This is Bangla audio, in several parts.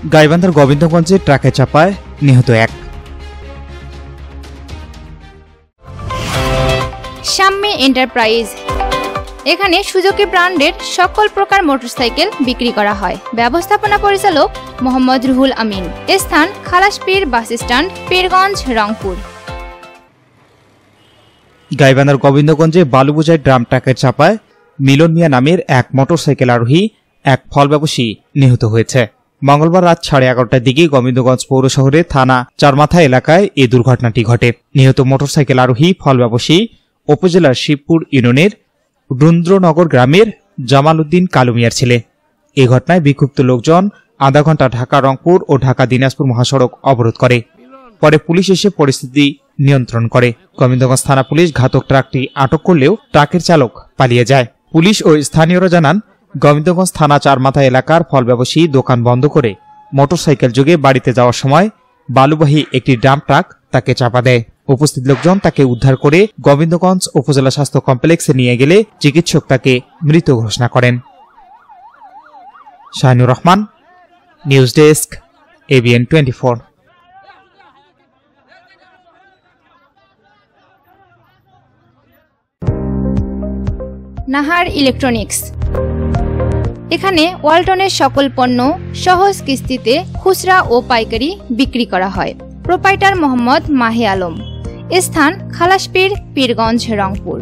গাইবান্ধার গোবিন্দগঞ্জে ট্রাকে চাপায় নিহত এক। শাম্মী এন্টারপ্রাইজ, এখানে সুজুকি ব্র্যান্ডের সকল প্রকার মোটরসাইকেল বিক্রি করা হয়। ব্যবস্থাপনা পরিচালক মোহাম্মদ রুহুল আমিন। স্থান খালাসপীর বাস স্ট্যান্ড, পীরগঞ্জ, রংপুর। গাইবান্ধার গোবিন্দগঞ্জে বালু বোঝাই ড্রাম ট্রাকের চাপায় মিলন মিয়া নামের এক মোটরসাইকেল আরোহী এক ফল ব্যবসায়ী নিহত হয়েছে। মঙ্গলবার রাত 11:30টার দিকে গোবিন্দগঞ্জ পৌর শহরের থানা চারমাথা এলাকায় এই দুর্ঘটনাটি ঘটে। নিহত মোটরসাইকেল আরোহী ফল ব্যবসায়ী উপজেলার শিবপুর ইউনিয়নের রুদ্রনগর গ্রামের জামাল উদ্দিন কালু মিয়ার ছেলে। এই ঘটনায় বিক্ষুব্ধ লোকজন আধা ঘন্টা ঢাকা রংপুর ও ঢাকা দিনাজপুর মহাসড়ক অবরোধ করে। পরে পুলিশ এসে পরিস্থিতি নিয়ন্ত্রণ করে। গোবিন্দগঞ্জ থানা পুলিশ ঘাতক ট্রাকটি আটক করলেও ট্রাকের চালক পালিয়ে যায়। পুলিশ ও স্থানীয়রা জানান, গোবিন্দগঞ্জ থানা চারমাথা এলাকার ফল ব্যবসায়ী দোকান বন্ধ করে মোটরসাইকেল যোগে বাড়িতে যাওয়ার সময় বালুবাহী একটি ড্রাম ট্রাক তাকে চাপা দেয়। উপস্থিত লোকজন তাকে উদ্ধার করে গোবিন্দগঞ্জ উপজেলা স্বাস্থ্য কমপ্লেক্সে নিয়ে গেলে চিকিৎসক তাকে মৃত ঘোষণা করেন। Shahinur Rahman, news desk, ABN 24। Nahar electronics, এখানে ওয়ালটনের সকল পণ্য সহজ কিস্তিতে খুচরা ও পাইকারি বিক্রি করা হয়। প্রোপাইটার মোহাম্মদ মাহে আলম। স্থান Khalaspir, Pirganj, Rangpur.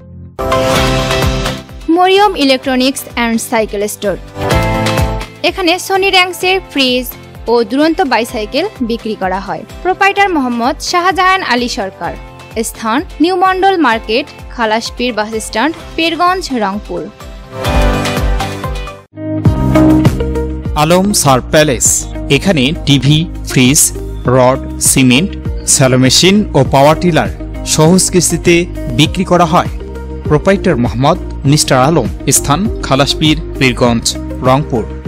Mariam electronics and cycle store, এখানে সোনি র্যাঙ্কসের ফ্রিজ ও দুরন্ত বাইসাইকেল বিক্রি করা হয়। প্রোপাইটার মোহাম্মদ শাহজাহান আলী সরকার। স্থান new Mondal market, Khalaspir bus stand, Pirganj, Rangpur. Alam Sar palace, এখানে TV, fridge, rod, cement, shallow machine ও পাওয়ার টিলার সহজ কিস্তিতে বিক্রি করা হয়। Proprietor Mohammad mister Alam. স্থান খালাসপীর, পীরগঞ্জ, রংপুর।